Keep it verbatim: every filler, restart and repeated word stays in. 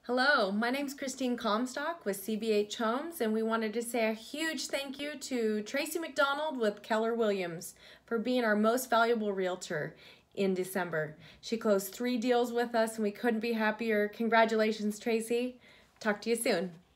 Hello, my name's Christine Comstock with C B H Homes, and we wanted to say a huge thank you to Tracie McDonald with Keller Williams for being our most valuable realtor in December. She closed three deals with us and we couldn't be happier. Congratulations, Tracie. Talk to you soon.